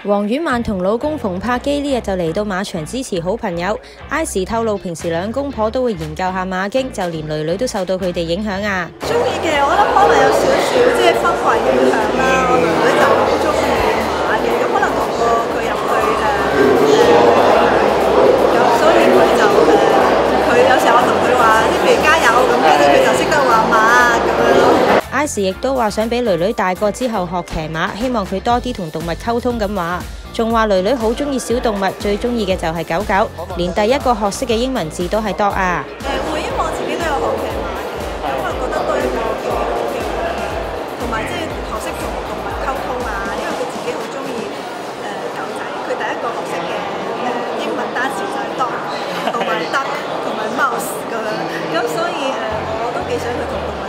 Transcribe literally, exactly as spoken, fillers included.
黃婉曼同老公馮柏基呢日就嚟到馬場支持好朋友。Ice 透露平時兩公婆都會研究下馬經，就連女女都受到佢哋影響啊！ 中意嘅，我諗可能有少少即係氛圍影響啦。我女女就好中意馬嘅，咁可能同過佢入去誒誒，咁所以佢就誒，佢有時候我同佢話，即係譬如加油咁，跟住佢就識得話馬啊咁樣咯。 Ice 亦都話想俾女女大個之後學騎馬，希望佢多啲同動物溝通咁話，仲話女女好中意小動物，最中意嘅就係狗狗，連第一個學識嘅英文字都係 dog 啊！ 誒會，因為我自己都有學騎馬嘅，咁我覺得都係一個幾好嘅，同埋即係學識同動物溝通啊，因為佢自己好中意誒狗仔，佢第一個學識嘅誒英文單詞就係 dog，同埋 duck 同埋 mouse 咁樣，咁所以誒我都幾想佢同動物